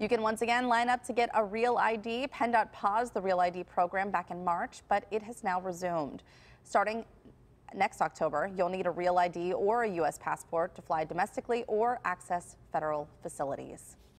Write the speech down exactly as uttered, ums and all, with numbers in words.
You can once again line up to get a Real I D. PennDOT paused the Real I D program back in March, but it has now resumed. Starting next October, you'll need a Real I D or a U S passport to fly domestically or access federal facilities.